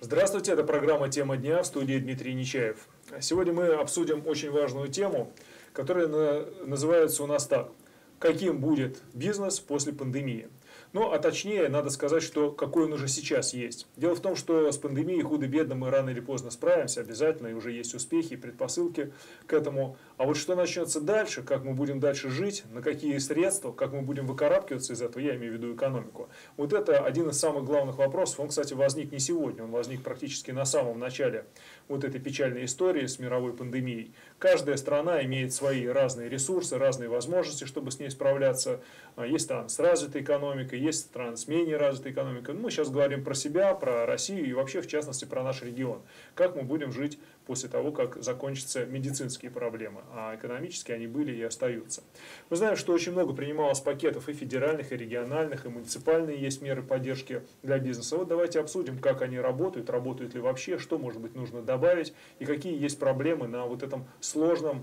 Здравствуйте, это программа «Тема дня», в студии Дмитрий Нечаев. Сегодня мы обсудим очень важную тему, которая называется у нас так: «Каким будет бизнес после пандемии?». Ну, а точнее, надо сказать, что какой он уже сейчас есть. Дело в том, что с пандемией худо-бедно мы рано или поздно справимся, обязательно, и уже есть успехи и предпосылки к этому. А вот что начнется дальше, как мы будем дальше жить, на какие средства, как мы будем выкарабкиваться из этого, я имею в виду экономику. Вот это один из самых главных вопросов. Он, кстати, возник не сегодня, он возник практически на самом начале вот этой печальной истории с мировой пандемией. Каждая страна имеет свои разные ресурсы, разные возможности, чтобы с ней справляться. Есть страны с развитой экономикой, есть страны с менее развитой экономикой. Мы сейчас говорим про себя, про Россию и вообще, в частности, про наш регион. Как мы будем жить после того, как закончатся медицинские проблемы, а экономические они были и остаются. Мы знаем, что очень много принималось пакетов и федеральных, и региональных, и муниципальные есть меры поддержки для бизнеса. Вот давайте обсудим, как они работают, работают ли вообще, что, может быть, нужно добавить, и какие есть проблемы на вот этом сложном,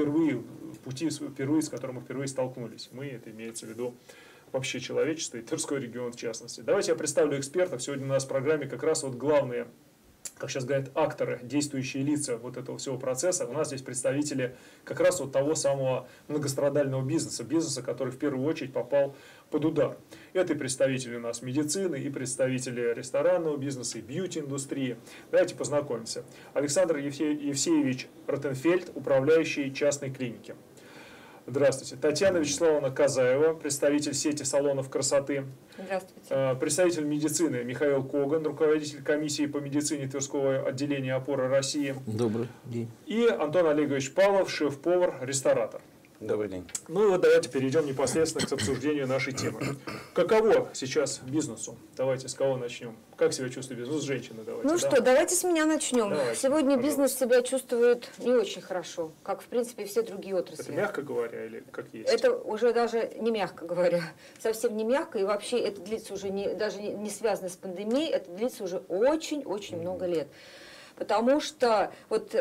пути, с которым мы впервые столкнулись. Мы, это имеется в виду вообще человечество и Тверской регион в частности. Давайте я представлю экспертов. Сегодня у нас в программе как раз вот главные, как сейчас говорят, акторы, действующие лица вот этого всего процесса. У нас здесь представители как раз вот того самого многострадального бизнеса, который в первую очередь попал под удар. Это и представители у нас медицины, и представители ресторанного бизнеса, и бьюти-индустрии. Давайте познакомимся. Александр Евсеевич Ротенфельд, управляющий частной клиники. Здравствуйте. Татьяна Вячеславовна Казаева, представитель сети салонов красоты. Здравствуйте. Представитель медицины Михаил Коган, руководитель комиссии по медицине Тверского отделения «Опора России». Добрый день. И Антон Олегович Павлов, шеф-повар, ресторатор. Добрый день. Ну и вот давайте перейдем непосредственно к обсуждению нашей темы. Каково сейчас бизнесу? Давайте с кого начнем? Как себя чувствует бизнес? С женщины давайте. Ну что, давайте с меня начнем. Давайте, сегодня пожалуйста. Бизнес себя чувствует не очень хорошо, как в принципе и все другие отрасли. Это мягко говоря или как есть? Это уже даже не мягко говоря, совсем не мягко, и вообще это длится уже даже не связано с пандемией, это длится уже очень-очень много лет. Потому что вот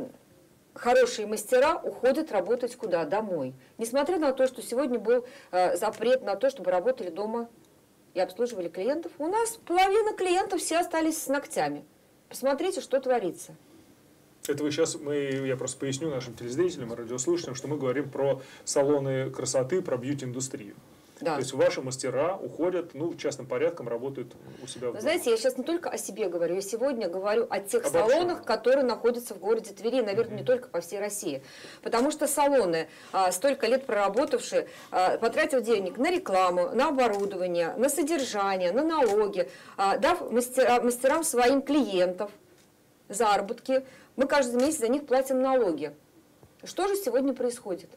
хорошие мастера уходят работать куда? Домой. Несмотря на то, что сегодня был запрет на то, чтобы работали дома и обслуживали клиентов, у нас половина клиентов все остались с ногтями. Посмотрите, что творится. Это вы сейчас, я просто поясню нашим телезрителям и радиослушателям, что мы говорим про салоны красоты, про бьюти-индустрию. Да. То есть ваши мастера уходят, частным порядком работают у себя в доме. Знаете, я сейчас не только о себе говорю, я сегодня говорю о тех салонах, которые находятся в городе Твери, наверное, не только по всей России. Потому что салоны, столько лет проработавшие, потратив денег на рекламу, на оборудование, на содержание, на налоги, дав мастерам своим клиентов заработки, мы каждый месяц за них платим налоги. Что же сегодня происходит?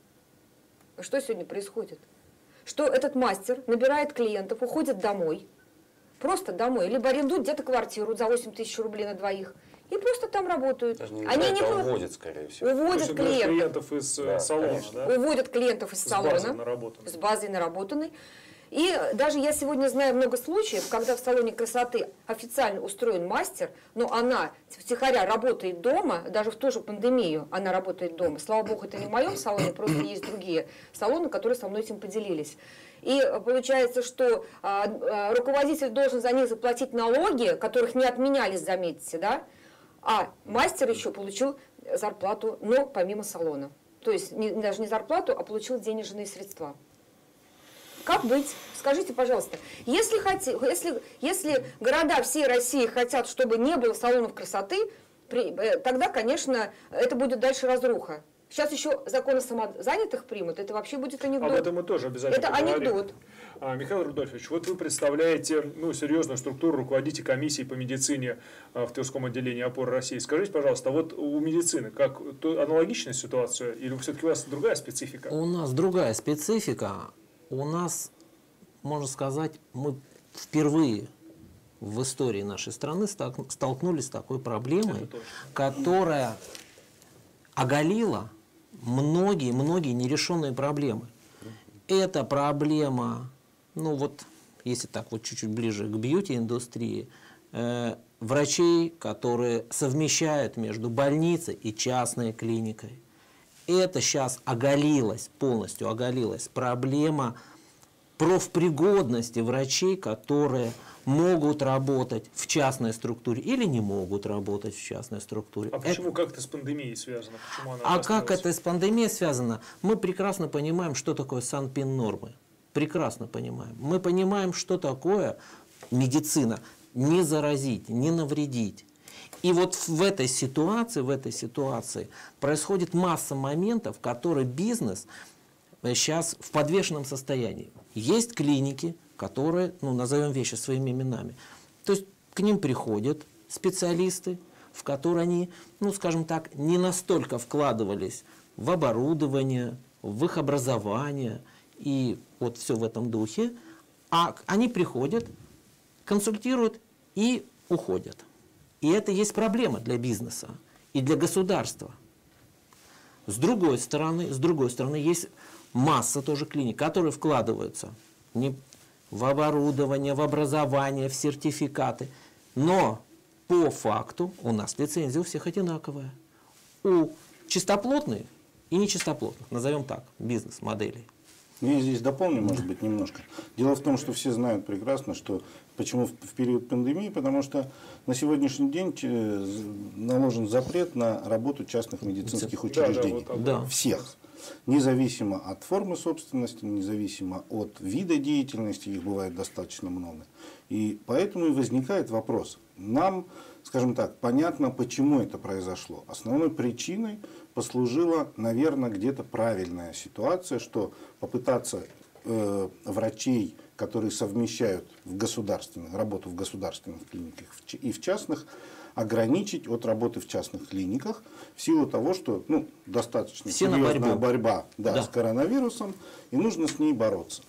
Что сегодня происходит? Что этот мастер набирает клиентов, уходит домой, просто домой, либо арендует где-то квартиру за 8 тысяч рублей на двоих, и просто там работают. Даже не уводят, скорее всего. Уводят клиентов из салона, да? Уводят клиентов из салона, с базой наработанной. И даже я сегодня знаю много случаев, когда в салоне красоты официально устроен мастер, но она втихаря работает дома, даже в ту же пандемию она работает дома. Слава богу, это не в моем салоне, просто есть другие салоны, которые со мной этим поделились. И получается, что руководитель должен за них заплатить налоги, которых не отменялись, заметьте, да? А мастер еще получил зарплату, но помимо салона. То есть даже не зарплату, а получил денежные средства. Как быть? Скажите, пожалуйста, если города всей России хотят, чтобы не было салонов красоты, тогда, конечно, это будет дальше разруха. Сейчас еще закон о самозанятых примут, это вообще будет анекдот. Об этом мы тоже обязательно поговорим. Это анекдот. Михаил Рудольфович, вот вы представляете серьезную структуру, руководите комиссией по медицине в Тверском отделении «Опоры России». Скажите, пожалуйста, вот у медицины как аналогичная ситуация или все-таки у вас другая специфика? У нас другая специфика. У нас, можно сказать, мы впервые в истории нашей страны столкнулись с такой проблемой, которая оголила многие нерешенные проблемы. Это проблема, если так вот чуть-чуть ближе к бьюти-индустрии, врачей, которые совмещают между больницей и частной клиникой. Это сейчас полностью оголилась проблема профпригодности врачей, которые могут работать в частной структуре или не могут работать в частной структуре. А почему как это с пандемией связано? Почему она как это с пандемией связано? Мы прекрасно понимаем, что такое санпин-нормы. Прекрасно понимаем. Мы понимаем, что такое медицина. Не заразить, не навредить. И вот в этой ситуации происходит масса моментов, которые бизнес сейчас в подвешенном состоянии. Есть клиники, которые, назовем вещи своими именами. То есть к ним приходят специалисты, в которые они, скажем так, не настолько вкладывались в оборудование, в их образование и вот все в этом духе, а они приходят, консультируют и уходят. И это есть проблема для бизнеса и для государства. С другой стороны, есть масса тоже клиник, которые вкладываются в оборудование, в образование, в сертификаты. Но по факту у нас лицензия у всех одинаковая. У чистоплотных и нечистоплотных, назовем так, бизнес-моделей. Я здесь дополню, может быть, немножко. Дело в том, что все знают прекрасно, что почему в период пандемии, потому что на сегодняшний день наложен запрет на работу частных медицинских учреждений. Да. Всех. Независимо от формы собственности, независимо от вида деятельности, их бывает достаточно много. И поэтому и возникает вопрос. Нам, скажем так, понятно, почему это произошло. Основной причиной послужила, наверное, где-то правильная ситуация, что попытаться врачей, которые совмещают работу в государственных клиниках и в частных, ограничить от работы в частных клиниках в силу того, что достаточно серьезная борьба с коронавирусом, и нужно с ней бороться.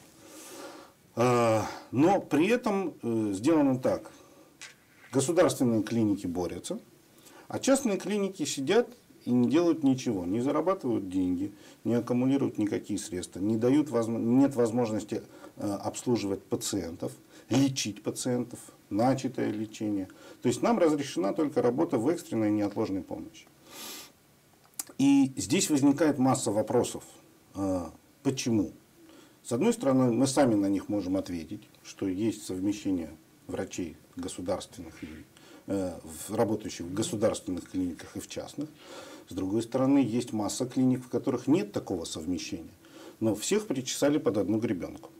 Но при этом сделано так. Государственные клиники борются, а частные клиники сидят и не делают ничего, не зарабатывают деньги, не аккумулируют никакие средства, нет возможности обслуживать пациентов, лечить пациентов, начатое лечение. То есть нам разрешена только работа в экстренной и неотложной помощи. И здесь возникает масса вопросов. Почему? С одной стороны, мы сами на них можем ответить, что есть совмещение врачей государственных, работающих в государственных клиниках и в частных. С другой стороны, есть масса клиник, в которых нет такого совмещения. Но всех причесали под одну гребенку.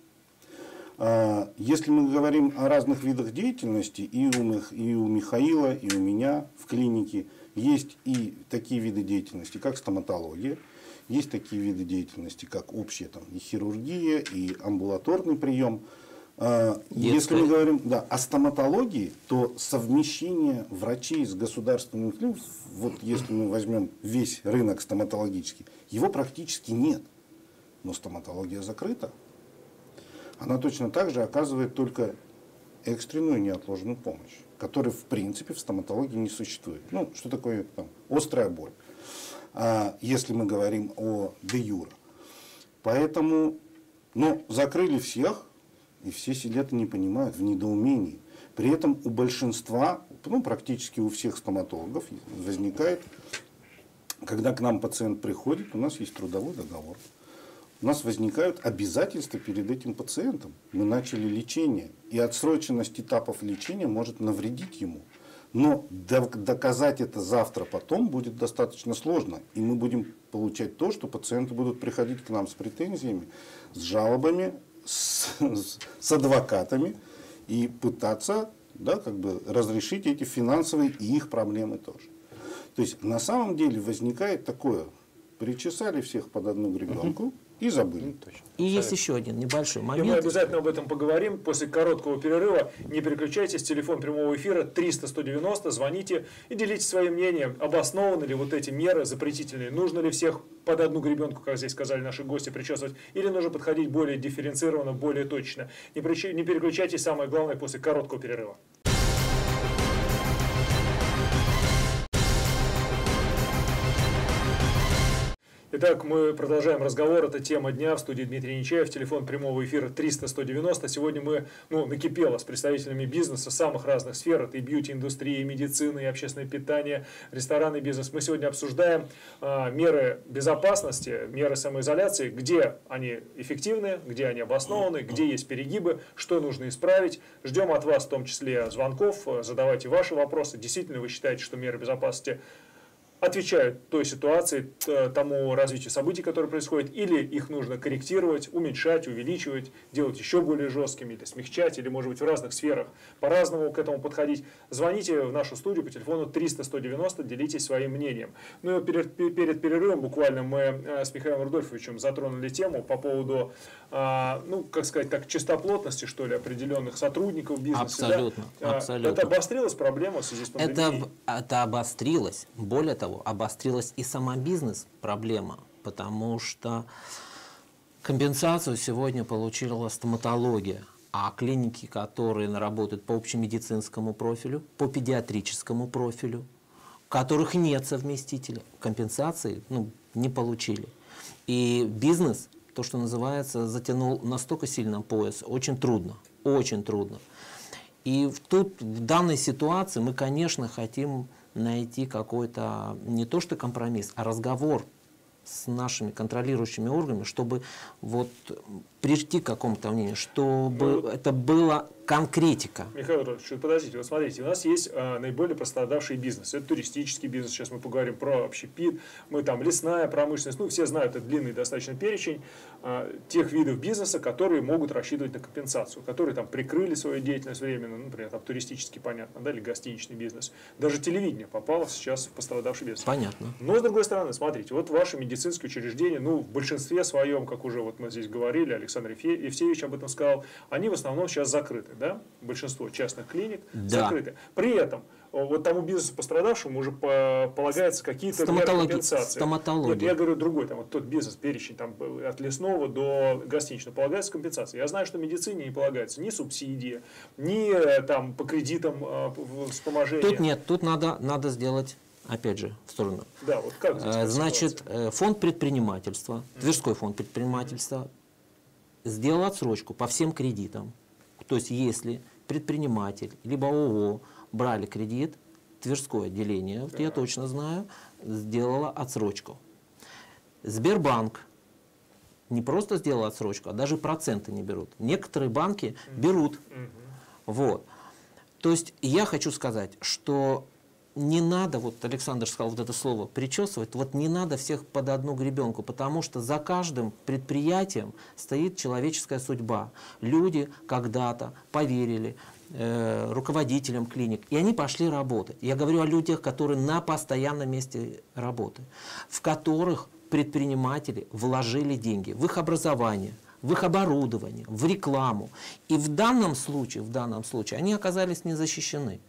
Если мы говорим о разных видах деятельности, и у Михаила, и у меня в клинике есть и такие виды деятельности, как стоматология, есть такие виды деятельности, как общая и хирургия, и амбулаторный прием. Если мы говорим о стоматологии, то совмещение врачей с государственным клиниками, вот если мы возьмем весь рынок стоматологический, его практически нет. Но стоматология закрыта. Она точно так же оказывает только экстренную неотложную помощь, которой в принципе в стоматологии не существует. Что такое острая боль, если мы говорим о де-юре. Поэтому, закрыли всех, и все сидят и не понимают, в недоумении. При этом у большинства, практически у всех стоматологов возникает, когда к нам пациент приходит, у нас есть трудовой договор. У нас возникают обязательства перед этим пациентом. Мы начали лечение, и отсроченность этапов лечения может навредить ему. Но доказать это завтра потом будет достаточно сложно. И мы будем получать то, что пациенты будут приходить к нам с претензиями, с жалобами, с адвокатами и пытаться разрешить эти финансовые и их проблемы тоже. То есть на самом деле возникает такое: причесали всех под одну гребенку и забыли. И есть еще один небольшой момент. И мы обязательно об этом поговорим после короткого перерыва. Не переключайтесь, телефон прямого эфира 300-190, звоните и делитесь своим мнением, обоснованы ли вот эти меры запретительные, нужно ли всех под одну гребенку, как здесь сказали наши гости, причесывать, или нужно подходить более дифференцированно, более точно. Не переключайтесь, самое главное, после короткого перерыва. Итак, мы продолжаем разговор. Это тема дня. В студии Дмитрий Нечаев. Телефон прямого эфира 300-190. Сегодня мы накипело с представителями бизнеса самых разных сфер. Это и бьюти-индустрия, и медицина, и общественное питание, ресторанный бизнес. Мы сегодня обсуждаем меры безопасности, меры самоизоляции, где они эффективны, где они обоснованы, где есть перегибы, что нужно исправить. Ждем от вас в том числе звонков. Задавайте ваши вопросы. Действительно, вы считаете, что меры безопасности отвечают той ситуации, тому развитию событий, которое происходит, или их нужно корректировать, уменьшать, увеличивать, делать еще более жесткими, или смягчать, или, может быть, в разных сферах по-разному к этому подходить. Звоните в нашу студию по телефону 300-190, делитесь своим мнением. Ну и перед перерывом буквально мы с Михаилом Рудольфовичем затронули тему по поводу, как сказать так, чистоплотности, что ли, определенных сотрудников бизнеса. Абсолютно, да? абсолютно. Это обострилась проблема в связи с пандемией? Это обострилось. Более того, обострилась и сама бизнес-проблема, потому что компенсацию сегодня получила стоматология, а клиники, которые работают по общемедицинскому профилю, по педиатрическому профилю, у которых нет совместителя, компенсации не получили. И бизнес, то, что называется, затянул настолько сильно пояс, очень трудно, очень трудно. И тут, в данной ситуации, мы, конечно, хотим найти какой-то не то что компромисс, а разговор с нашими контролирующими органами, чтобы прийти к какому-то мнению, чтобы это была конкретика. Михаил Иванович, подождите, вот смотрите, у нас есть наиболее пострадавший бизнес. Это туристический бизнес, сейчас мы поговорим про общепит, мы там лесная промышленность, все знают, это длинный достаточно перечень тех видов бизнеса, которые могут рассчитывать на компенсацию, которые там прикрыли свою деятельность временно, например, там туристический, понятно, да, или гостиничный бизнес. Даже телевидение попало сейчас в пострадавший бизнес. Понятно. Но, с другой стороны, смотрите, вот ваши медицинские учреждения, в большинстве своем, как уже мы здесь говорили, Александр Евсеевич об этом сказал, они в основном сейчас закрыты, да? Большинство частных клиник закрыты. При этом тому бизнесу пострадавшему уже полагается какие-то меры компенсации. Стоматология. Нет, я говорю другой, тот бизнес, перечень от лесного до гостиничного полагается компенсация. Я знаю, что медицине не полагается ни субсидия, ни по кредитам вспоможения. Тут нет, тут надо сделать, опять же, в сторону. Да, как здесь Значит, фонд предпринимательства, Тверской фонд предпринимательства сделал отсрочку по всем кредитам. То есть, если предприниматель, либо ООО брали кредит, Тверское отделение, я точно знаю, сделало отсрочку. Сбербанк не просто сделал отсрочку, а даже проценты не берут. Некоторые банки берут. То есть, я хочу сказать, что не надо, Александр сказал это слово, причесывать, не надо всех под одну гребенку, потому что за каждым предприятием стоит человеческая судьба. Люди когда-то поверили руководителям клиник, и они пошли работать. Я говорю о людях, которые на постоянном месте работы, в которых предприниматели вложили деньги в их образование, в их оборудование, в рекламу. И в данном случае они оказались не защищены.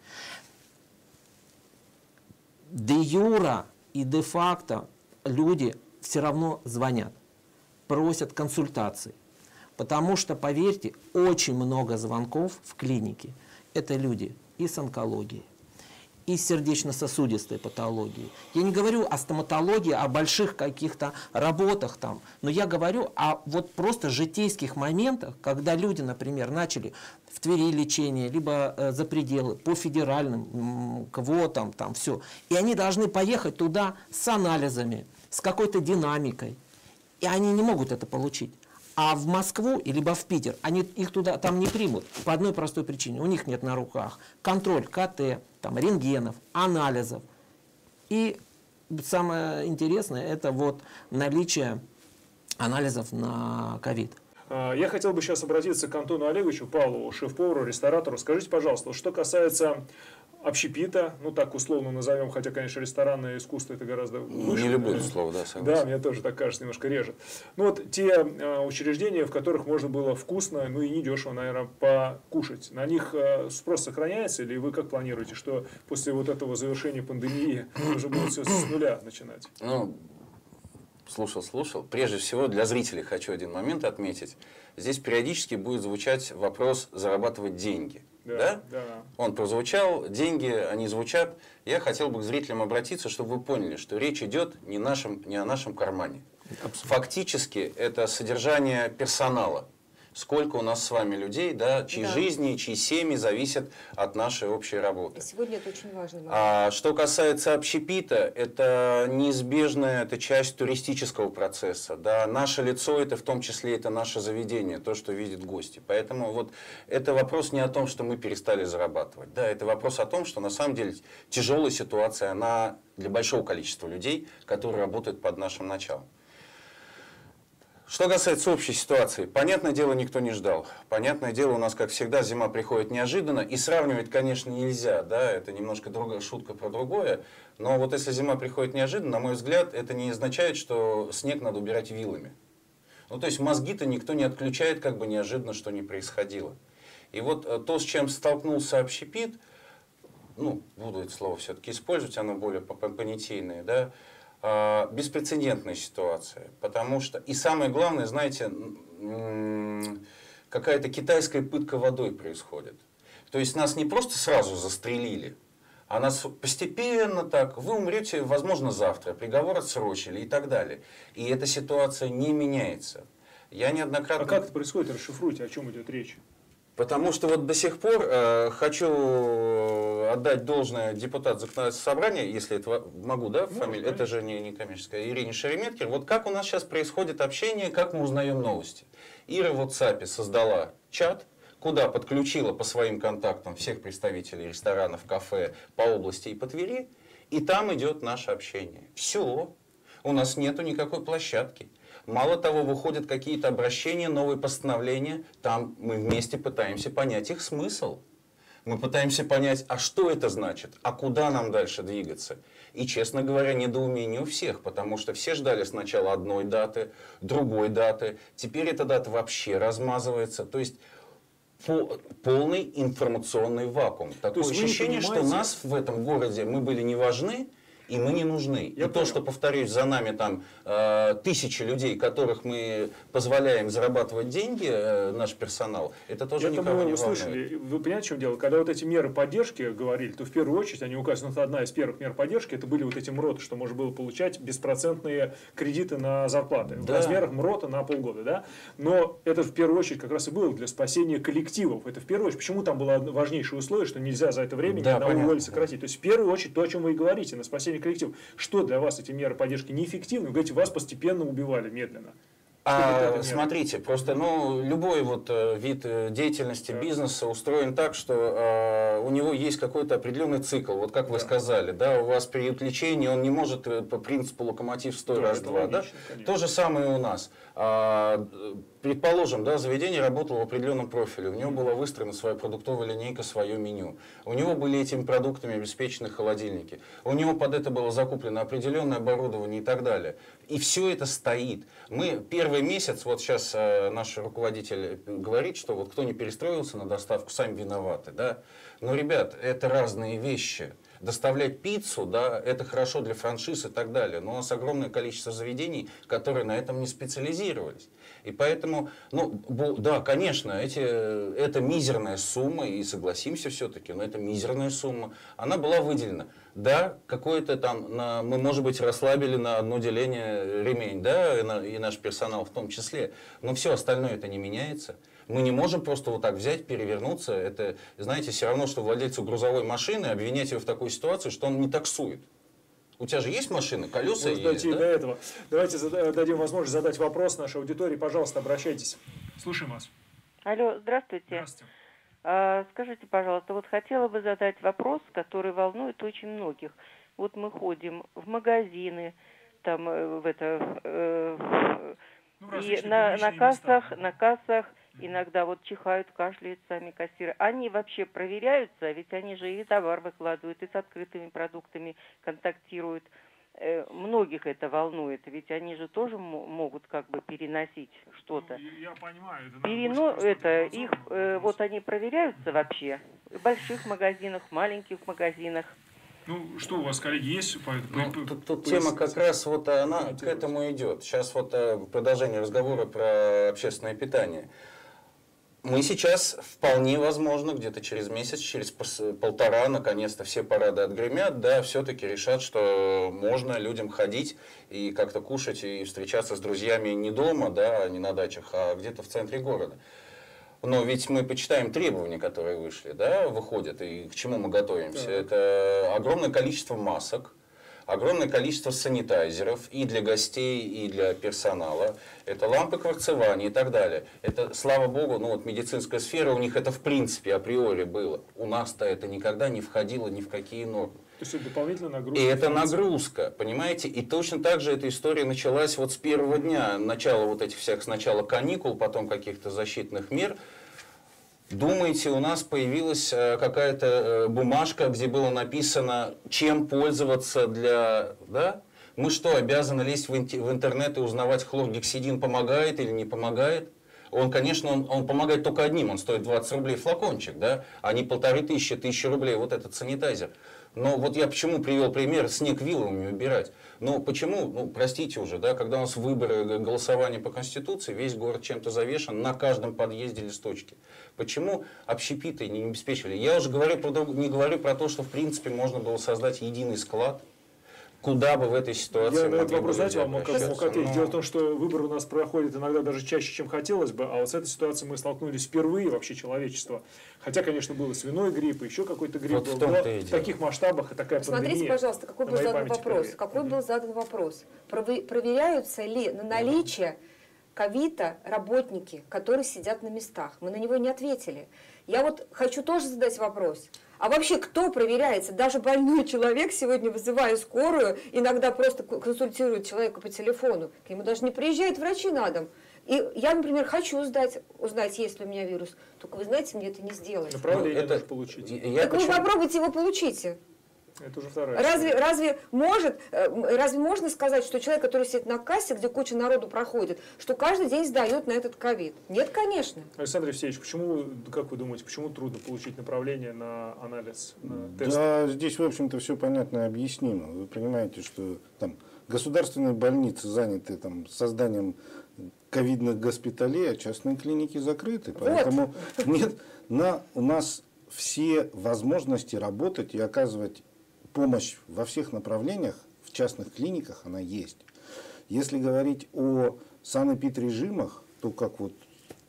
Де юра и де факто люди все равно звонят, просят консультаций. Потому что, поверьте, очень много звонков в клинике. Это люди и с онкологией, и с сердечно-сосудистой патологией. Я не говорю о стоматологии, о больших каких-то работах там, но я говорю о просто житейских моментах, когда люди, например, начали в Твери лечение, либо за пределы, по федеральным квотам, там все. И они должны поехать туда с анализами, с какой-то динамикой. И они не могут это получить. А в Москву, либо в Питер, они их там не примут по одной простой причине. У них нет на руках контроль КТ, рентгенов, анализов. И самое интересное, это наличие анализов на ковид. Я хотел бы сейчас обратиться к Антону Олеговичу Павлову, шеф-повару, ресторатору. Скажите, пожалуйста, что касается общепита, так условно назовем, хотя, конечно, ресторанное искусство это гораздо выше. Не люблю это слово, да, согласен. Да, мне тоже так кажется, немножко режет. Те учреждения, в которых можно было вкусно, и недешево, наверное, покушать, на них спрос сохраняется, или вы как планируете, что после этого завершения пандемии уже будет все с нуля начинать? Слушал. Прежде всего, для зрителей хочу один момент отметить. Здесь периодически будет звучать вопрос зарабатывать деньги. Да? Он прозвучал, деньги, они звучат. Я хотел бы к зрителям обратиться, чтобы вы поняли, что речь идет не о нашем кармане. Абсолютно. Фактически это содержание персонала. Сколько у нас с вами людей, да, чьи жизни, чьи семьи зависят от нашей общей работы. И сегодня это очень важно. А что касается общепита, это неизбежная, это часть туристического процесса. Да. Наше лицо, это в том числе это наше заведение, то, что видят гости. Поэтому вот это вопрос не о том, что мы перестали зарабатывать. Да, это вопрос о том, что на самом деле тяжелая ситуация, она для большого количества людей, которые работают под нашим началом. Что касается общей ситуации, понятное дело, никто не ждал. Понятное дело, у нас, как всегда, зима приходит неожиданно. И сравнивать, конечно, нельзя, да, это немножко другая шутка про другое. Но вот если зима приходит неожиданно, на мой взгляд, это не означает, что снег надо убирать вилами. Ну, то есть мозги-то никто не отключает, как бы неожиданно, что не происходило. И вот то, с чем столкнулся общепит, ну, буду это слово все-таки использовать, оно более понятийное, да, беспрецедентная ситуация, потому что, и самое главное, знаете, какая-то китайская пытка водой происходит. То есть нас не просто сразу застрелили, а нас постепенно так, вы умрете, возможно, завтра, приговор отсрочили и так далее. И эта ситуация не меняется. Я неоднократно... А как это происходит? Расшифруйте, о чем идет речь. Потому что вот до сих пор хочу отдать должное депутату законодательного собрания, если это могу, да, фамилию, это же не коммерческая, Ирине Шереметкер. Вот как у нас сейчас происходит общение, как мы узнаем новости. Ира в WhatsApp создала чат, куда подключила по своим контактам всех представителей ресторанов, кафе по области и по Твери, и там идет наше общение. Все, у нас нету никакой площадки. Мало того, выходят какие-то обращения, новые постановления, там мы вместе пытаемся понять их смысл. Мы пытаемся понять, а что это значит, а куда нам дальше двигаться. И, честно говоря, недоумение у всех, потому что все ждали сначала одной даты, другой даты, теперь эта дата вообще размазывается. То есть полный информационный вакуум. Такое ощущение, что нас в этом городе, мы были не важны, и мы не нужны. И то, что, повторюсь, за нами там тысячи людей, которых мы позволяем зарабатывать деньги, наш персонал, это тоже никого не волнует. Вы понимаете, в чем дело? Когда вот эти меры поддержки говорили, то в первую очередь они указаны, что одна из первых мер поддержки, это были вот эти МРОТы, что можно было получать беспроцентные кредиты на зарплаты. Да. В размерах МРОТа на полгода. Да? Но это в первую очередь как раз и было для спасения коллективов. Это в первую очередь, почему там было важнейшее условие, что нельзя за это время ни одного уволить, сократить. То есть в первую очередь то, о чем вы и говорите, на спасение коллектив. Что для вас эти меры поддержки неэффективны? Вы говорите, вас постепенно убивали, медленно. Смотрите, просто любой вот вид деятельности, бизнеса устроен так, что у него есть какой-то определенный цикл. Вот как вы сказали, да, у вас период лечения, он не может по принципу локомотив стой раз-два. Да? То же самое и у нас. Предположим, да, заведение работало в определенном профиле, у него была выстроена своя продуктовая линейка, свое меню. У него были этими продуктами обеспечены холодильники. У него под это было закуплено определенное оборудование и так далее. И все это стоит. Мы первый месяц, вот сейчас наш руководитель говорит, что вот кто не перестроился на доставку, сами виноваты. Да? Но, ребят, это разные вещи. Доставлять пиццу, да, это хорошо для франшиз и так далее. Но у нас огромное количество заведений, которые на этом не специализировались. И поэтому, да, конечно, это мизерная сумма, и согласимся все-таки, но это мизерная сумма. Она была выделена. Да, какое-то там, мы, может быть, расслабили на одно деление ремень, да, и наш персонал в том числе. Но все остальное это не меняется. Мы не можем просто вот так взять, перевернуться. Это, знаете, все равно, что владельцу грузовой машины обвинять его в такой ситуации, что он не таксует. У тебя же есть машина, колеса есть, да? До этого. Давайте дадим возможность задать вопрос нашей аудитории. Пожалуйста, обращайтесь. Слушаем вас. Алло, здравствуйте. Здравствуйте. Скажите, пожалуйста, вот хотела бы задать вопрос, который волнует очень многих. Вот мы ходим в магазины, там и на кассах иногда вот чихают, кашляют сами кассиры. Они вообще проверяются, ведь они же и товар выкладывают, и с открытыми продуктами контактируют. Многих это волнует, ведь они же тоже могут как бы переносить что-то. Я понимаю. Вот они проверяются вообще в больших магазинах, в маленьких магазинах. Ну, что у вас, коллеги, есть? Тут тема как раз вот она к этому идет. Сейчас вот продолжение разговора про общественное питание. Мы сейчас вполне возможно, где-то через месяц, через полтора, наконец-то все парады отгремят, да, все-таки решат, что можно людям ходить и как-то кушать и встречаться с друзьями не дома, да, не на дачах, а где-то в центре города. Но ведь мы почитаем требования, которые вышли, да, выходят, и к чему мы готовимся. Да. Это огромное количество масок, огромное количество санитайзеров и для гостей, и для персонала. Это лампы кварцевания и так далее. Это, слава богу, ну вот медицинская сфера, у них это в принципе априори было. У нас-то это никогда не входило ни в какие нормы. То есть это дополнительная нагрузка. И это нагрузка, понимаете? И точно так же эта история началась вот с первого дня. Начало вот этих всех сначала каникул, потом каких-то защитных мер. Думаете, у нас появилась какая-то бумажка, где было написано, чем пользоваться для... Да? Мы что, обязаны лезть в интернет и узнавать, хлоргексидин помогает или не помогает? Он, конечно, он помогает только одним, он стоит 20 рублей флакончик, да? А не 1500, 1000 рублей вот этот санитайзер. Но вот я почему привел пример снег вилами убирать. Ну почему, ну простите уже, да, когда у нас выборы, голосование по Конституции, весь город чем-то завешен, на каждом подъезде листочки. Почему общепиты не обеспечивали? Я уже не говорю про то, что в принципе можно было создать единый склад. Куда бы в этой ситуации... Я на этот вопрос, знаете, вам мог ответить. Дело в том, что выборы у нас проходят иногда даже чаще, чем хотелось бы, а вот с этой ситуацией мы столкнулись впервые вообще человечество. Хотя, конечно, был свиной грипп, еще какой-то грипп вот был, но в таких масштабах и такая пандемия. Смотрите, пожалуйста, какой был задан вопрос. Какой был задан вопрос? Проверяются ли на наличие ковида работники, которые сидят на местах? Мы на него не ответили. Я вот хочу тоже задать вопрос. А вообще кто проверяется? Даже больной человек сегодня, вызывая скорую, иногда просто консультирует человека по телефону. К нему даже не приезжают врачи на дом. И я, например, хочу узнать, есть ли у меня вирус. Только вы знаете, мне это не сделать. Направление это получить. Так вы попробуйте его получите. Это уже вторая. Разве можно сказать, что человек, который сидит на кассе, где куча народу проходит, что каждый день сдает на этот ковид? Нет, конечно. Александр Евсеевич, почему, как вы думаете, почему трудно получить направление на анализ, на тест? Да, здесь, в общем-то, все понятно и объяснимо. Вы понимаете, что там государственные больницы заняты там созданием ковидных госпиталей, а частные клиники закрыты. Поэтому нет, у нас все возможности работать и оказывать помощь во всех направлениях в частных клиниках, она есть. Если говорить о санэпид-режимах, то, как вот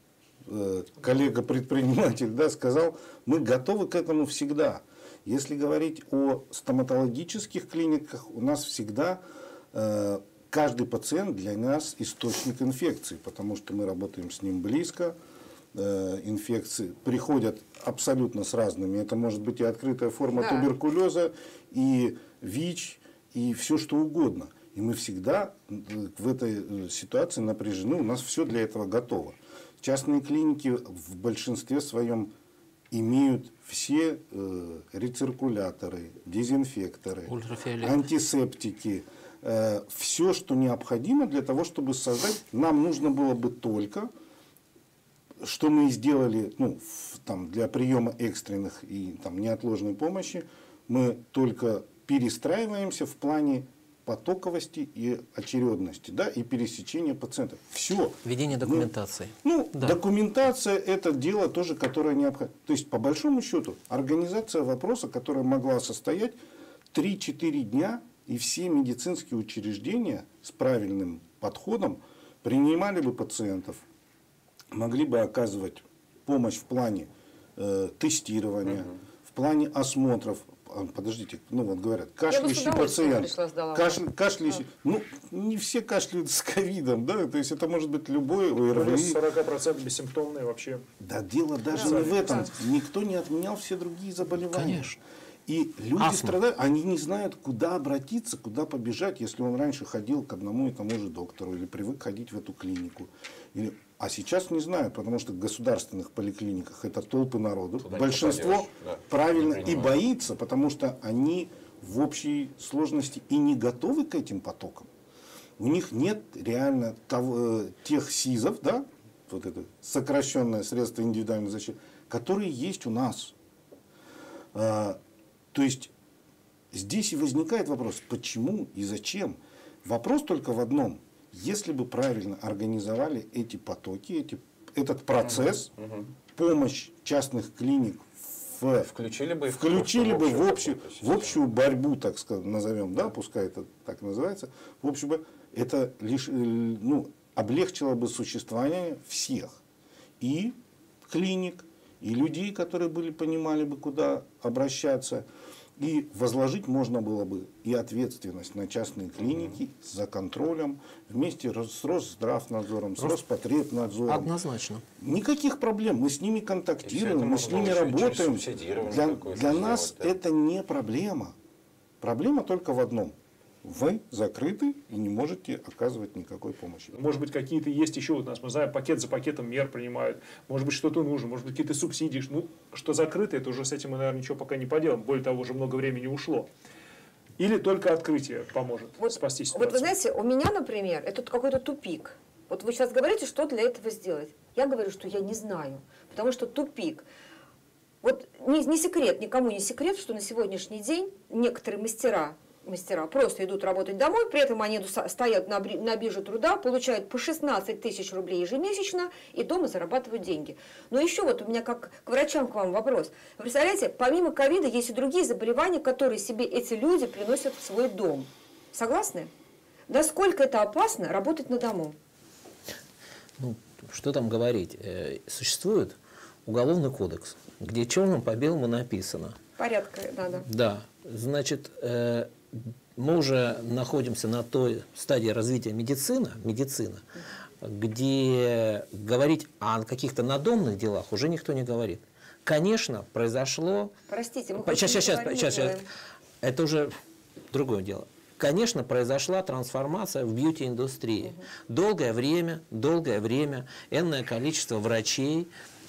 коллега-предприниматель, да, сказал, мы готовы к этому всегда. Если говорить о стоматологических клиниках, у нас всегда каждый пациент для нас источник инфекции, потому что мы работаем с ним близко. Инфекции приходят абсолютно с разными. Это может быть и открытая форма туберкулеза, и ВИЧ, и все что угодно. И мы всегда в этой ситуации напряжены, у нас все для этого готово. Частные клиники в большинстве своем имеют все рециркуляторы, дезинфекторы, антисептики. Все, что необходимо для того, чтобы создать, нам нужно было бы только... Что мы сделали для приема экстренных и неотложной помощи, мы только перестраиваемся в плане потоковости и очередности, да, и пересечения пациентов. Все. Введение документации. Документация – это дело тоже, которое необходимо. То есть, по большому счету, организация вопроса, которая могла состоять 3-4 дня, и все медицинские учреждения с правильным подходом принимали бы пациентов, могли бы оказывать помощь в плане тестирования, в плане осмотров. Подождите, говорят, кашляющий пациент, кашляющий, не все кашляют с ковидом, да, то есть это может быть любой ОРВИ. 40% бессимптомные вообще. Да, дело даже не в этом, никто не отменял все другие заболевания. Конечно. И люди страдают, они не знают, куда обратиться, куда побежать, если он раньше ходил к одному и тому же доктору или привык ходить в эту клинику. А сейчас не знаю, потому что в государственных поликлиниках это толпы народу. Большинство правильно и боится, потому что они в общей сложности и не готовы к этим потокам. У них нет реально тех СИЗов, да, вот это сокращенное средство индивидуальной защиты, которые есть у нас. То есть здесь и возникает вопрос, почему и зачем. Вопрос только в одном. Если бы правильно организовали эти потоки, этот процесс, помощь частных клиник включили бы в общую борьбу, так сказать, назовем, да, пускай это так называется, в общем, это лишь, облегчило бы существование всех. И клиник, и людей, которые понимали бы, куда обращаться. И возложить можно было бы и ответственность на частные клиники за контролем вместе с Росздравнадзором, с Роспотребнадзором. Однозначно. Никаких проблем. Мы с ними контактируем, мы с ними работаем. Для нас это не проблема. Проблема только в одном. Вы закрыты и не можете оказывать никакой помощи. Может быть, какие-то есть еще у нас, мы знаем, пакет за пакетом мер принимают, может быть, что-то нужно, может быть, какие-то субсидии. Что закрыто, это уже с этим мы, наверное, ничего пока не поделаем. Более того, уже много времени ушло. Или только открытие поможет спасти ситуацию. Вот вы знаете, у меня, например, это какой-то тупик. Вот вы сейчас говорите, что для этого сделать. Я говорю, что я не знаю, потому что тупик. Вот не секрет, никому не секрет, что на сегодняшний день некоторые мастера просто идут работать домой, при этом они стоят на бирже труда, получают по 16 тысяч рублей ежемесячно и дома зарабатывают деньги. Но еще вот у меня как к врачам к вам вопрос. Вы представляете, помимо ковида есть и другие заболевания, которые себе эти люди приносят в свой дом. Согласны? Насколько это опасно работать на дому? Что там говорить? Существует уголовный кодекс, где черным по белому написано. Порядка надо. Да. Значит, мы уже находимся на той стадии развития медицины, где говорить о каких-то надомных делах уже никто не говорит. Конечно, произошло... Простите, мы сейчас. Это уже другое дело. Конечно, произошла трансформация в бьюти-индустрии. Долгое время, энное количество врачей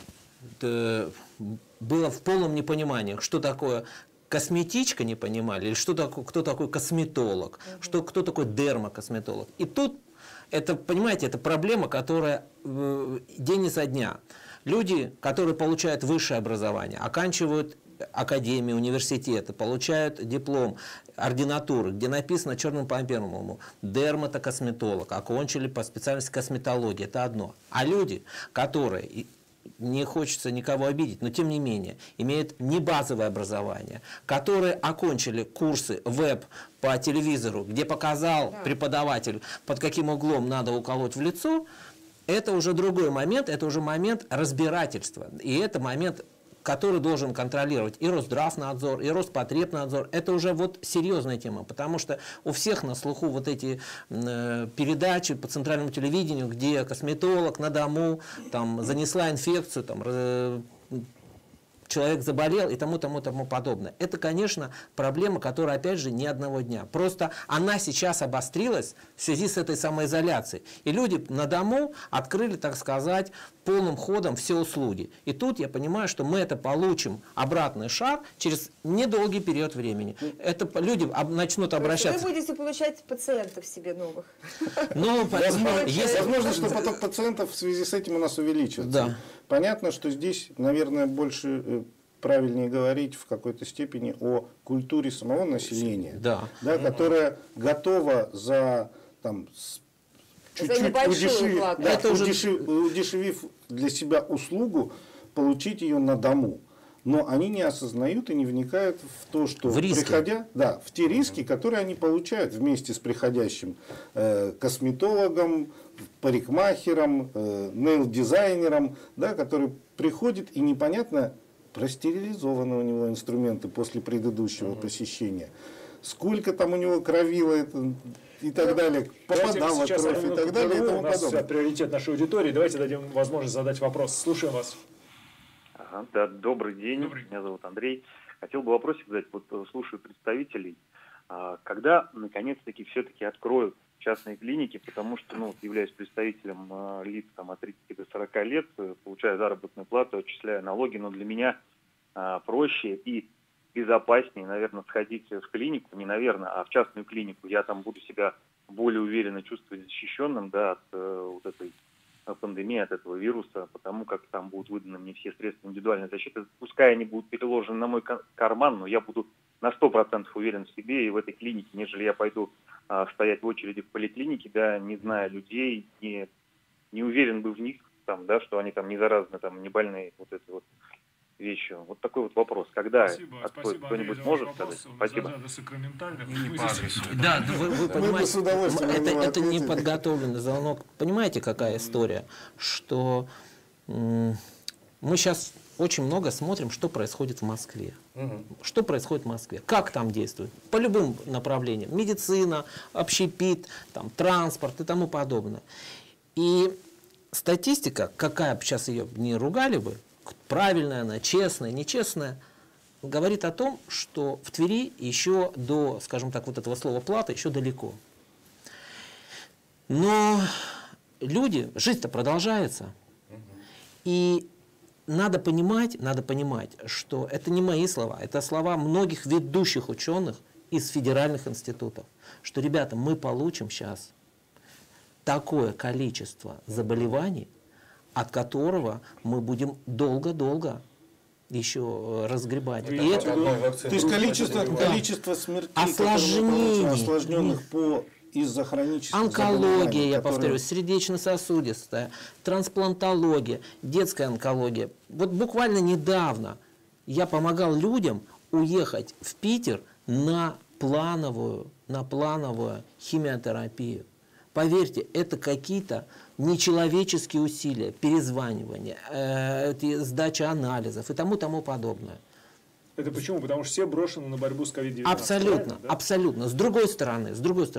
было в полном непонимании, что такое косметичка, не понимали, или кто такой косметолог, кто такой дермокосметолог. И тут, понимаете, это проблема, которая день изо дня. Люди, которые получают высшее образование, оканчивают академии, университеты, получают диплом ординатуры, где написано черным по белому дерматокосметолог, окончили по специальности косметология, это одно. А люди, которые... не хочется никого обидеть, но тем не менее, имеют не базовое образование, которые окончили курсы веб по телевизору, где показал преподаватель, под каким углом надо уколоть в лицо, это уже другой момент, это уже момент разбирательства. И это момент, который должен контролировать и Росздравнадзор, и Роспотребнадзор. Это уже серьезная тема, потому что у всех на слуху эти передачи по центральному телевидению, где косметолог на дому занесла инфекцию, человек заболел и тому подобное. Это, конечно, проблема, которая, опять же, не одного дня. Просто она сейчас обострилась в связи с этой самоизоляцией. И люди на дому открыли, так сказать, полным ходом все услуги. И тут я понимаю, что мы получим обратный шаг через недолгий период времени. Люди начнут обращаться. Вы будете получать пациентов себе новых. Возможно, что поток пациентов в связи с этим у нас увеличится. Да. Понятно, что здесь, наверное, больше правильнее говорить в какой-то степени о культуре самого населения, которая готова за чуть-чуть удешевив для себя услугу, получить ее на дому. Но они не осознают и не вникают в то, что в те риски, которые они получают вместе с приходящим косметологом, парикмахером, нейл-дизайнером, который приходит и непонятно, простерилизованы у него инструменты после предыдущего посещения. Сколько там у него кровило и так далее, попадало кровь и так далее. И тому у нас приоритет нашей аудитории. Давайте дадим возможность задать вопрос. Слушаем вас. Да, добрый день, меня зовут Андрей. Хотел бы вопросик задать, слушаю представителей, когда наконец-таки все-таки откроют частные клиники, потому что, являюсь представителем лиц от 30 до 40 лет, получаю заработную плату, отчисляю налоги, но для меня проще и безопаснее, наверное, сходить в клинику, не наверное, а в частную клинику. Я там буду себя более уверенно чувствовать защищенным, от этой пандемии, от этого вируса, потому как там будут выданы мне все средства индивидуальной защиты. Пускай они будут переложены на мой карман, но я буду на 100% уверен в себе и в этой клинике, нежели я пойду стоять в очереди в поликлинике, не зная людей, не уверен бы в них, там, да, что они там не заразны, там, не больные, вот это вот вещи. Вот такой вот вопрос. Когда откроют, кто-нибудь может сказать? Спасибо. Да, вы понимаете, это неподготовленный звонок. Понимаете, какая история? Что мы сейчас очень много смотрим, что происходит в Москве. Что происходит в Москве? Как там действует? По любым направлениям. Медицина, общепит, там, транспорт и тому подобное. И статистика, какая бы сейчас ее не ругали бы, правильная она, честная, нечестная, говорит о том, что в Твери еще до, скажем так, вот этого слова плата еще далеко. Но люди, жизнь-то продолжается. И надо понимать, что это не мои слова, это слова многих ведущих ученых из федеральных институтов, что, ребята, мы получим сейчас такое количество заболеваний, от которого мы будем долго-долго еще разгребать. То есть количество смертей, осложненных из-за хронических онкология, я повторюсь, сердечно-сосудистая, трансплантология, детская онкология. Вот буквально недавно я помогал людям уехать в Питер на плановую химиотерапию. Поверьте, это какие-то нечеловеческие усилия, перезванивания, сдача анализов и тому подобное. Это почему? Потому что все брошены на борьбу с COVID-19. Абсолютно, да? Абсолютно. С другой стороны,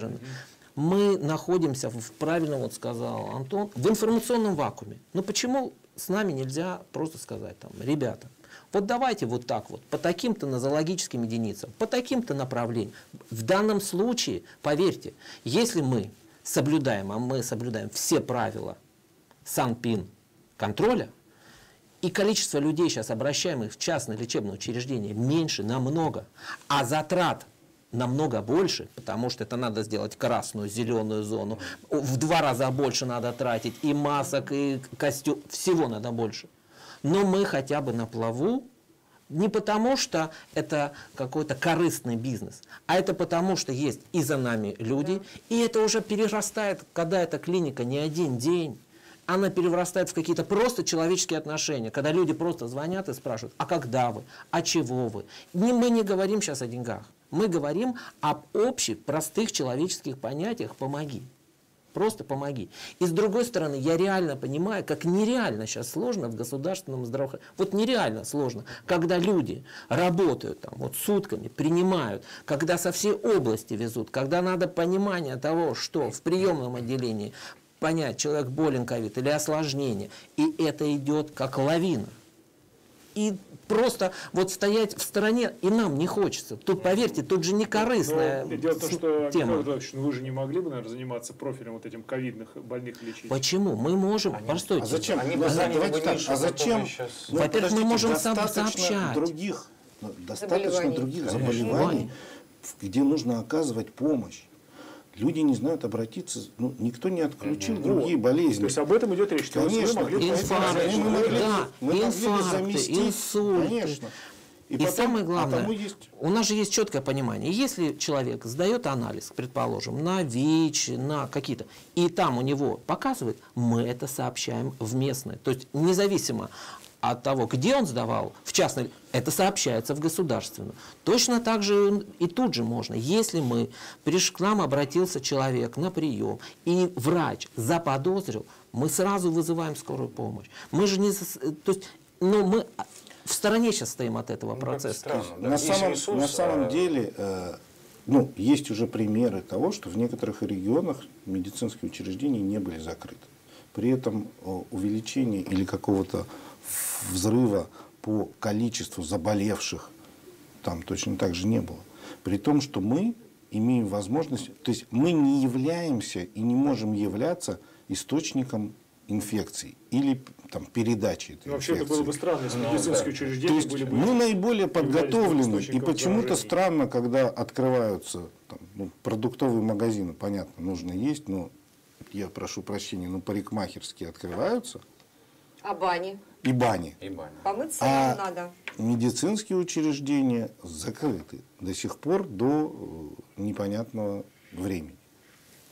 мы находимся, правильно вот сказал Антон, в информационном вакууме. Но почему с нами нельзя просто сказать, там, ребята, вот давайте вот так вот, по таким-то нозологическим единицам, по таким-то направлениям. В данном случае, поверьте, если мы соблюдаем, а мы соблюдаем все правила санпин контроля, и количество людей, сейчас обращаемых в частное лечебное учреждение, меньше намного, а затрат намного больше, потому что это надо сделать красную, зеленую зону, в 2 раза больше надо тратить, и масок, и костюм, всего надо больше. Но мы хотя бы на плаву, не потому что это какой-то корыстный бизнес, а это потому что есть и за нами люди, и это уже перерастает, когда эта клиника не один день, она перерастает в какие-то просто человеческие отношения, когда люди просто звонят и спрашивают, а когда вы, а чего вы. Мы не говорим сейчас о деньгах, мы говорим об общих, простых человеческих понятиях «помоги». Просто помоги. И с другой стороны, я реально понимаю, как нереально сейчас сложно в государственном здравоохранении. Вот нереально сложно, когда люди работают там, вот сутками, принимают, когда со всей области везут, когда надо понимание того, что в приемном отделении понять, человек болен ковид или осложнение, и это идет как лавина. И просто вот стоять в стороне и нам не хочется. Тут, поверьте, тут же не корыстная тема. Дело в том, что, Михаил Эдуардович, вы же не могли бы, наверное, заниматься профилем вот этим ковидных больных лечить? Почему? Мы можем. Постойте. А зачем? Во-первых, мы можем сообщать. Достаточно других заболеваний, где нужно оказывать помощь. Люди не знают обратиться, никто не отключил другие болезни. То есть об этом идет речь. Конечно, инфаркты, инсульты. Конечно. И самое главное, у нас же есть четкое понимание. Если человек сдает анализ, предположим, на ВИЧ, на какие-то, и там у него показывает, мы это сообщаем в местное. То есть независимо от того, где он сдавал, в частной, это сообщается в государственную. Точно так же и тут же можно. Если к нам обратился человек на прием, и врач заподозрил, мы сразу вызываем скорую помощь. Мы же не... То есть, мы в стороне сейчас стоим от этого процесса. Странно, да? На самом деле, есть уже примеры того, что в некоторых регионах медицинские учреждения не были закрыты. При этом увеличение или какого-то взрыва по количеству заболевших там точно так же не было. При том, что мы имеем возможность, то есть мы не являемся и не можем являться источником инфекций или там, передачи этой инфекции. Вообще это было бы странно, если медицинские учреждения были бы... Мы наиболее подготовлены, и почему-то странно, когда открываются продуктовые магазины, понятно, нужно есть, но я прошу прощения, парикмахерские открываются. А бани? И бани. Помыться надо. Медицинские учреждения закрыты до сих пор, до непонятного времени.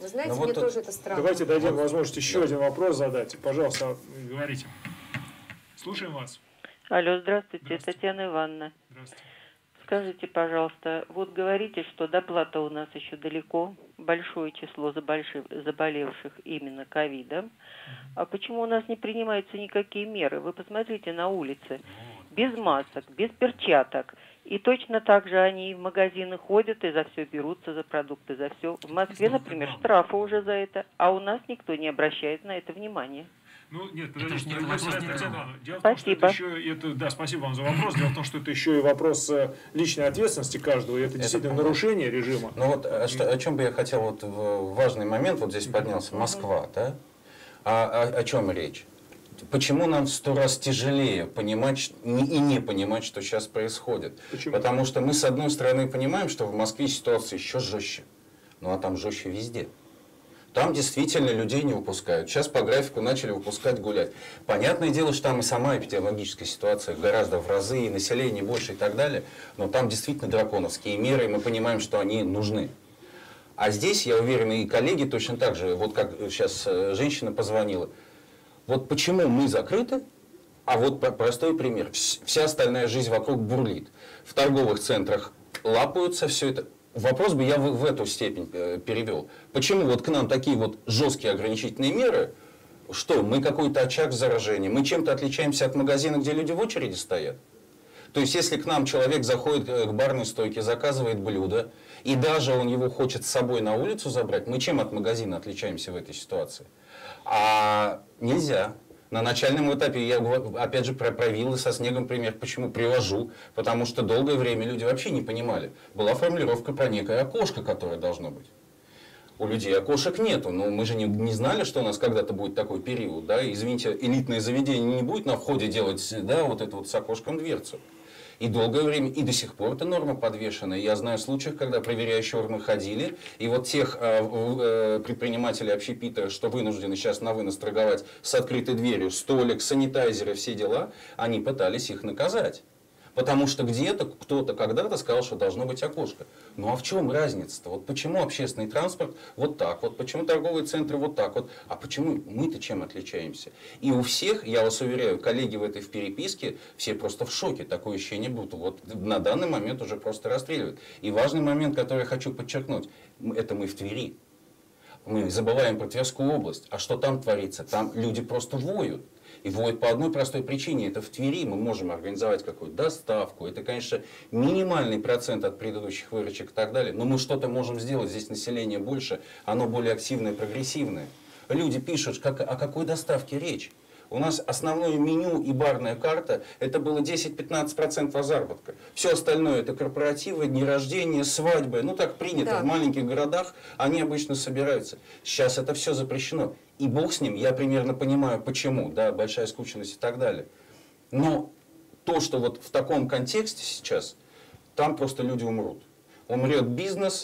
Вы знаете, мне тоже это странно. Давайте дадим возможность еще один вопрос задать. Пожалуйста, говорите. Слушаем вас. Алло, здравствуйте, Татьяна Ивановна. Здравствуйте. Скажите, пожалуйста, вот говорите, что доплата у нас еще далеко, большое число заболевших именно ковидом. А почему у нас не принимаются никакие меры? Вы посмотрите на улице. Без масок, без перчаток. И точно так же они в магазины ходят и за все берутся, за продукты, за все. В Москве, например, штрафы уже за это, а у нас никто не обращает на это внимания. Ну, нет, подождите, дело в том, что Спасибо. это еще, да, спасибо вам за вопрос. Дело в том, что это еще и вопрос личной ответственности каждого, и это действительно нарушение режима. Ну вот о чем бы я хотел, вот важный момент, вот здесь поднялся, Москва, да? О чем речь? Почему нам в 100 раз тяжелее понимать и не понимать, что сейчас происходит? Почему? Потому что мы, с одной стороны, понимаем, что в Москве ситуация еще жестче, ну а там жестче везде. Там действительно людей не выпускают. Сейчас по графику начали выпускать гулять. Понятное дело, что там и сама эпидемиологическая ситуация гораздо в разы, и население больше и так далее. Но там действительно драконовские меры, и мы понимаем, что они нужны. А здесь, я уверен, и коллеги точно так же, вот как сейчас женщина позвонила. Вот почему мы закрыты, а вот простой пример. Вся остальная жизнь вокруг бурлит. В торговых центрах лапаются все это. Вопрос бы я в эту степень перевел. Почему вот к нам такие вот жесткие ограничительные меры? Что, мы какой-то очаг заражения? Мы чем-то отличаемся от магазина, где люди в очереди стоят? То есть, если к нам человек заходит к барной стойке, заказывает блюдо, и даже он его хочет с собой на улицу забрать, мы чем от магазина отличаемся в этой ситуации? А нельзя. На начальном этапе я, опять же, про виллы со снегом пример. Почему привожу? Потому что долгое время люди вообще не понимали. Была формулировка про некое окошко, которое должно быть. У людей окошек нету, но мы же не знали, что у нас когда-то будет такой период. Да? Извините, элитное заведение не будет на входе делать, да, вот это вот с окошком дверцу. И долгое время, и до сих пор эта норма подвешена. Я знаю случаев, когда проверяющие органы ходили, и вот тех предпринимателей общепита, что вынуждены сейчас на вынос торговать с открытой дверью, столик, санитайзеры, все дела, они пытались их наказать. Потому что где-то кто-то когда-то сказал, что должно быть окошко. Ну а в чем разница-то? Вот почему общественный транспорт вот так вот, почему торговые центры вот так вот, а почему мы-то чем отличаемся? И у всех, я вас уверяю, коллеги в этой переписке, все просто в шоке. Такое ощущение, будто вот на данный момент уже просто расстреливают. И важный момент, который я хочу подчеркнуть, это мы в Твери. Мы забываем про Тверскую область. А что там творится? Там люди просто воют. И воют по одной простой причине. Это в Твери мы можем организовать какую-то доставку. Это, конечно, минимальный процент от предыдущих выручек и так далее. Но мы что-то можем сделать. Здесь население больше, оно более активное, прогрессивное. Люди пишут, о какой доставке речь. У нас основное меню и барная карта, это было 10-15% заработка. Все остальное это корпоративы, дни рождения, свадьбы. Ну так принято, в маленьких городах они обычно собираются. Сейчас это все запрещено. И бог с ним, я примерно понимаю почему, да, большая скученность и так далее. Но то, что вот в таком контексте сейчас, там просто люди умрут. Умрет бизнес.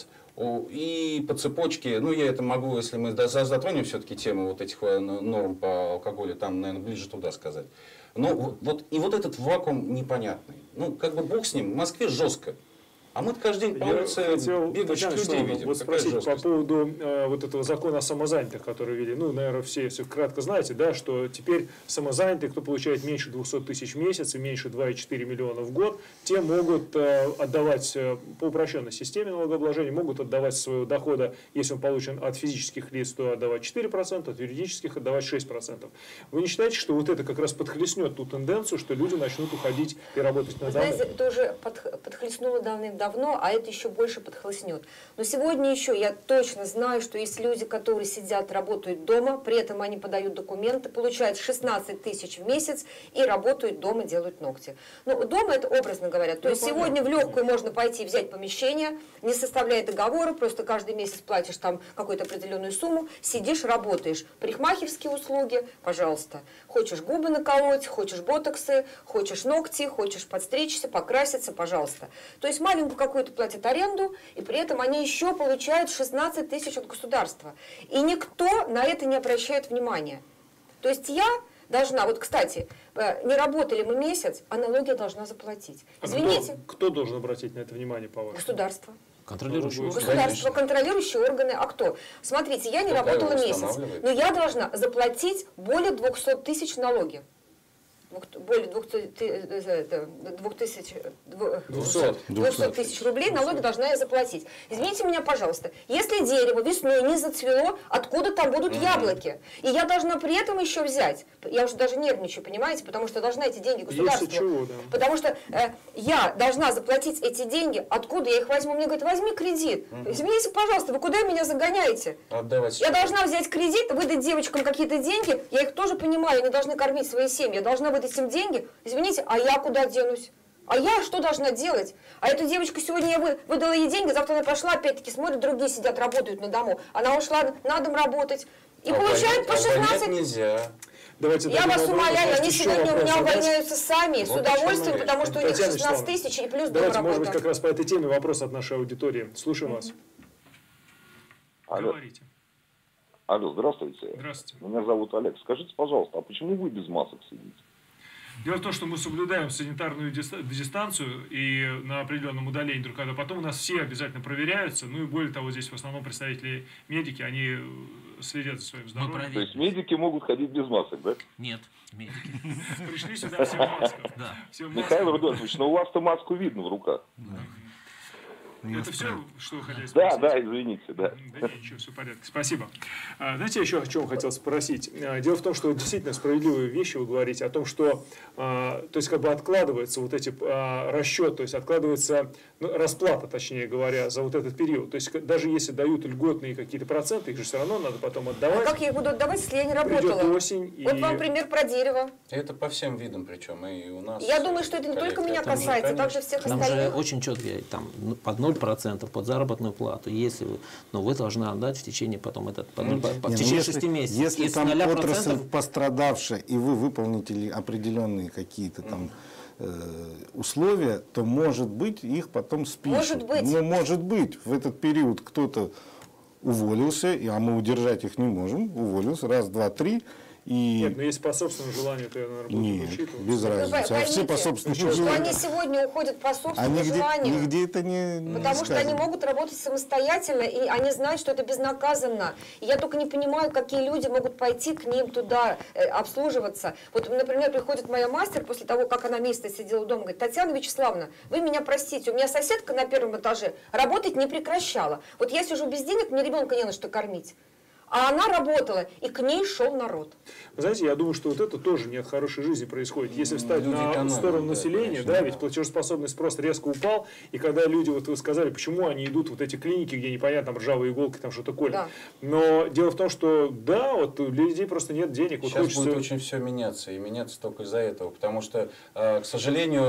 И по цепочке, ну я это могу, если мы затронем все-таки тему вот этих норм по алкоголю, там, наверное, ближе туда сказать. Но и вот этот вакуум непонятный. Ну, как бы бог с ним, в Москве жестко. А мы каждый день по улице бегающих людей видим. Вот спросить по поводу вот этого закона о самозанятых, который ввели. Ну, наверное, все кратко знаете, да, что теперь самозанятые, кто получает меньше 200 тысяч в месяц и меньше 2,4 миллиона в год, те могут отдавать по упрощенной системе налогообложения, могут отдавать своего дохода, если он получен от физических лиц, то отдавать 4%, от юридических отдавать 6%. Вы не считаете, что вот это как раз подхлестнет ту тенденцию, что люди начнут уходить и работать на дому? Знаете, это уже подхлестнуло давным-давно, а это еще больше подхлестнет. Но сегодня еще я точно знаю, что есть люди, которые сидят, работают дома, при этом они подают документы, получают 16 тысяч в месяц и работают дома, делают ногти. Ну, дома это образно говоря. То есть сегодня в легкую можно пойти взять помещение, не составляя договора, просто каждый месяц платишь там какую-то определенную сумму, сидишь, работаешь. Парикмахерские услуги, пожалуйста. Хочешь губы наколоть, хочешь ботоксы, хочешь ногти, хочешь подстричься, покраситься, пожалуйста. То есть маленькую какую-то платят аренду, и при этом они еще получают 16 тысяч от государства. И никто на это не обращает внимания. То есть я должна, вот, кстати, не работали мы месяц, а налоги я должна заплатить. Извините. Кто должен обратить на это внимание, по-вашему? Государство. Контролирующие органы. Государство, контролирующие органы. А кто? Смотрите, я не работала месяц, но я должна заплатить более 200 тысяч налоги. Более 200 тысяч рублей налоги должна я заплатить. Извините меня, пожалуйста, если дерево весной не зацвело, откуда там будут яблоки? И я должна при этом еще взять, я уже даже нервничаю, понимаете, потому что должна эти деньги государству. Потому что я должна заплатить эти деньги, откуда я их возьму? Мне говорят, возьми кредит. Извините, пожалуйста, вы куда меня загоняете? Я должна взять кредит, выдать девочкам какие-то деньги, я их тоже понимаю, они должны кормить свои семьи, я должна выдать им деньги, извините, а я куда денусь? А я что должна делать? А эту девочку сегодня я выдала ей деньги, завтра она пошла, опять-таки, смотрит, другие сидят, работают на дому. Она ушла на дом работать и получает по 16... нельзя. Давайте я вас умоляю, они сегодня у меня увольняются сами, с удовольствием, потому что у них 16 тысяч и плюс дом работа. Может быть, как раз по этой теме вопрос от нашей аудитории. Слушаем вас. Говорите. Алло, здравствуйте. Здравствуйте. Меня зовут Олег. Скажите, пожалуйста, а почему вы без масок сидите? Дело в том, что мы соблюдаем санитарную дистанцию и на определенном удалении друг от друга. Потом у нас все обязательно проверяются. Ну и более того, здесь в основном представители медики, они следят за своим здоровьем. То есть медики могут ходить без масок, да? Нет, медики. Пришли сюда все в масках. Михаил Рудольфович, но у вас-то маску видно в руках. Это все, что вы хотели спросить? Да, извините, да. Да ничего, все в порядке. Спасибо. Знаете, еще о чем хотел спросить. Дело в том, что действительно справедливые вещи вы говорите о том, что то есть как бы откладывается вот эти расчет, то есть откладывается расплата, точнее говоря, за вот этот период. То есть даже если дают льготные какие-то проценты, их же все равно надо потом отдавать. А как я их буду отдавать, если я не работала? Придет осень. Вот вам пример про дерево. Это по всем видам, причем и у нас. Я думаю, что это не только меня касается, также всех остальных. Там же очень четко, там под 0% под заработную плату. Если вы, вы должны отдать в течение потом в течение 6 месяцев. Если там отрасль пострадавшая, и вы выполните определенные какие-то там условия, то, может быть, их потом спишут. Может быть. Но, может быть, в этот период кто-то уволился, а мы удержать их не можем, уволился, раз, два, три. И... Нет, но если по собственному желанию, то я, наверное, буду учитывать. Без разницы. А все по собственному желанию. Они сегодня уходят по собственному желанию. Нигде это не Потому что они могут работать самостоятельно, и они знают, что это безнаказанно. И я только не понимаю, какие люди могут пойти к ним туда обслуживаться. Вот, например, приходит моя мастер после того, как она месяц сидела дома, говорит: Татьяна Вячеславовна, вы меня простите, у меня соседка на первом этаже работать не прекращала. Вот я сижу без денег, мне ребенка не на что кормить. А она работала, и к ней шел народ. Вы знаете, я думаю, что вот это тоже не от хорошей жизни происходит. Если встать на сторону населения, да, ведь платежеспособный спрос резко упал, и когда люди, вот вы сказали, почему они идут в вот эти клиники, где непонятно, там ржавые иголки, там что-то колят. Да. Но дело в том, что да, вот для людей просто нет денег. Вот сейчас хочется... будет очень все меняться, и меняться только из-за этого, потому что, к сожалению,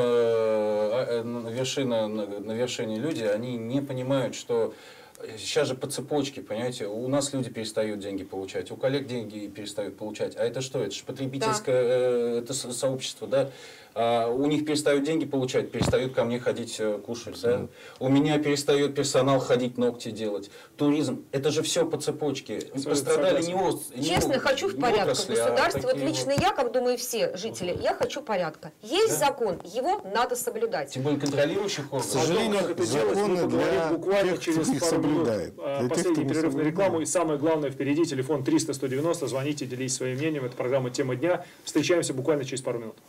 на вершине люди, они не понимают, что сейчас же по цепочке, понимаете, у нас люди перестают деньги получать, у коллег деньги перестают получать. А это что? Это же потребительское это сообщество, да? У них перестают деньги получать, перестают ко мне ходить кушать. Да? У меня перестает персонал ходить ногти делать. Туризм, это же все по цепочке. Пострадали Честно, хочу в порядке в государстве. Вот лично я, как думаю, все жители, я хочу порядка. Есть закон, его надо соблюдать. Тем более контролирующих органов. К сожалению, как это делать, мы поговорим буквально через пару минут. Последний перерыв на рекламу. И самое главное впереди, телефон 300-190. Звоните, делитесь своим мнением. Это программа «Тема дня». Встречаемся буквально через пару минут.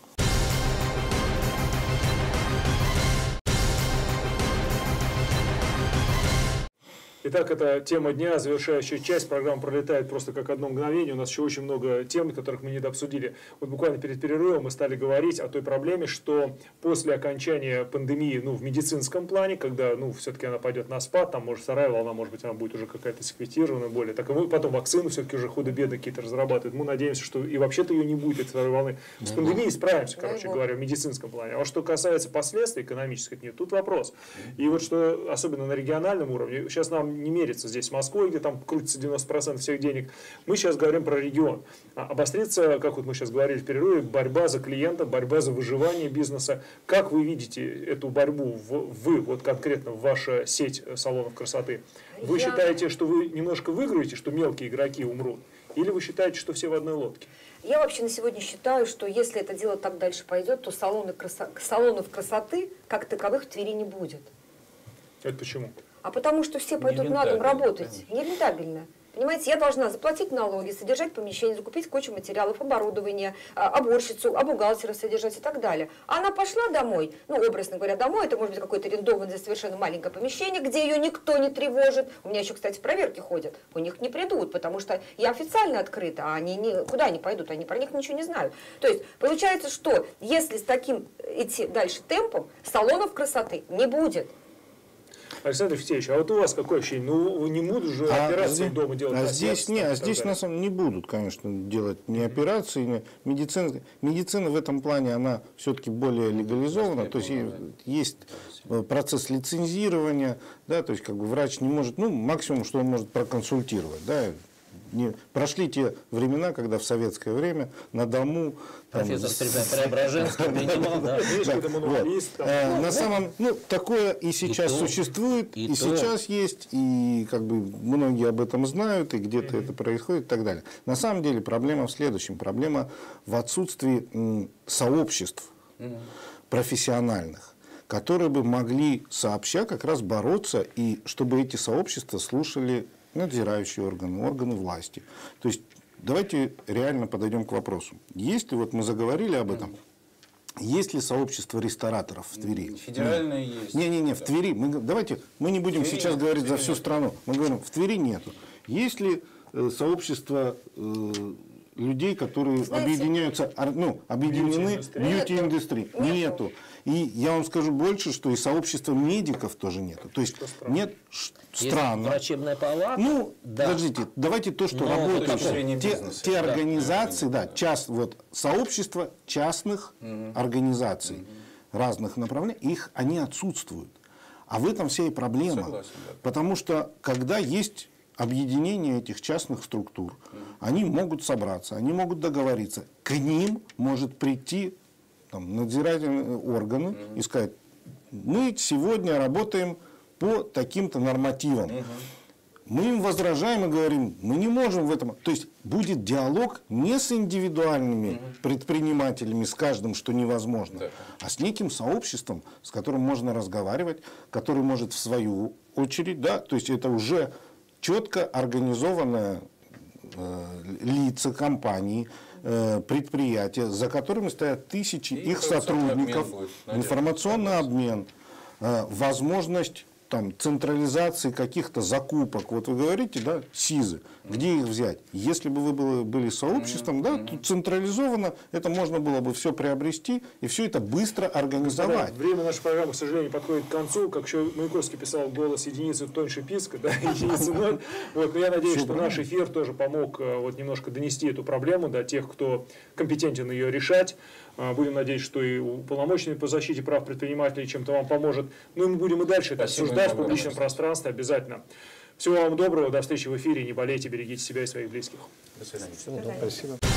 Итак, это тема дня, завершающая часть. Программа пролетает просто как одно мгновение. У нас еще очень много тем, которых мы недообсудили. Вот буквально перед перерывом мы стали говорить о той проблеме, что после окончания пандемии, в медицинском плане, когда, все-таки она пойдет на спад, там, может, вторая волна, может быть, она будет уже какая-то секвестированная, более. Так и мы потом вакцину все-таки уже худо-бедно какие-то разрабатывают. Мы надеемся, что и вообще-то ее не будет, этой второй волны. С пандемией справимся, короче говоря, в медицинском плане. А вот что касается последствий экономических, нет, тут вопрос. И вот что, особенно на региональном уровне, сейчас нам не мерится здесь с Москвой, где там крутится 90% всех денег. Мы сейчас говорим про регион. Обострится, как вот мы сейчас говорили в перерыве, борьба за клиента, борьба за выживание бизнеса. Как вы видите эту борьбу, вы, вот конкретно ваша сеть салонов красоты? Вы считаете, что вы немножко выиграете, что мелкие игроки умрут? Или вы считаете, что все в одной лодке? Я вообще на сегодня считаю, что если это дело так дальше пойдет, то салонов красоты как таковых в Твери не будет. Это почему? а потому что все пойдут на дом работать. Нерентабельно. Понимаете, я должна заплатить налоги, содержать помещение, закупить кучу материалов, оборудование, уборщицу, бухгалтера содержать и так далее. А она пошла домой, ну, образно говоря, домой, это может быть какое-то арендованное совершенно маленькое помещение, где ее никто не тревожит. У меня еще, кстати, проверки ходят, у них не придут, потому что я официально открыта, а они куда они пойдут, они про них ничего не знают. То есть получается, что если с таким идти дальше темпом, салонов красоты не будет. Александр Фетевич, а вот у вас какое ощущение? Ну, не будут же операции дома делать? Здесь на самом деле не будут, конечно, делать ни операции, ни медицина. Медицина в этом плане, она все-таки более легализована, то есть есть процесс лицензирования, да, то есть как бы врач не может, ну, максимум, что он может проконсультировать, да. Прошли те времена, когда в советское время на дому... Профессор Преображенский принимал, да. На самом... Ну, такое и сейчас существует, и сейчас есть, и как бы многие об этом знают, и где-то это происходит и так далее. На самом деле проблема в следующем. Проблема в отсутствии сообществ профессиональных, которые бы могли сообща как раз бороться, и чтобы эти сообщества слушали надзирающие органы, органы власти. То есть давайте реально подойдем к вопросу. Есть ли, вот мы заговорили об этом, есть ли сообщество рестораторов в Твери? Федеральное есть. Не, в Твери. Мы не будем сейчас говорить за всю страну. Мы говорим, в Твери нету. Есть ли сообщество людей, которые объединяются, объединены бьюти-индустррией? Нету. И я вам скажу больше, что и сообщества медиков тоже нету. То есть нет, странно. Врачебная палата. Ну, да. Подождите, давайте то, что работают. Те организации, сообщества частных организаций разных направлений, они отсутствуют. А в этом вся и проблема. Согласен, да. Потому что когда есть объединение этих частных структур, они могут собраться, они могут договориться. К ним может прийти надзирательные органы и сказать, мы сегодня работаем по таким-то нормативам. Мы им возражаем и говорим, мы не можем в этом... То есть будет диалог не с индивидуальными предпринимателями, с каждым, что невозможно, а с неким сообществом, с которым можно разговаривать, который может в свою очередь, да, то есть это уже четко организованные лица, компании, предприятия, за которыми стоят тысячи их сотрудников, информационный обмен, возможность централизации каких-то закупок. Вот вы говорите, да, СИЗы, где их взять? Если бы вы были сообществом, да, то централизованно это можно было бы все приобрести и все это быстро организовать. Время нашей программы, к сожалению, подходит к концу. Как еще Маяковский писал, голос единицы тоньше писка, да, единицы ноль. Вот, но я надеюсь, что наш эфир тоже помог немножко донести эту проблему до тех, кто компетентен ее решать. Будем надеяться, что и уполномоченный по защите прав предпринимателей чем-то вам поможет. Ну и мы будем и дальше это обсуждать в публичном пространстве обязательно. Всего вам доброго, до встречи в эфире. Не болейте, берегите себя и своих близких. До свидания. Спасибо.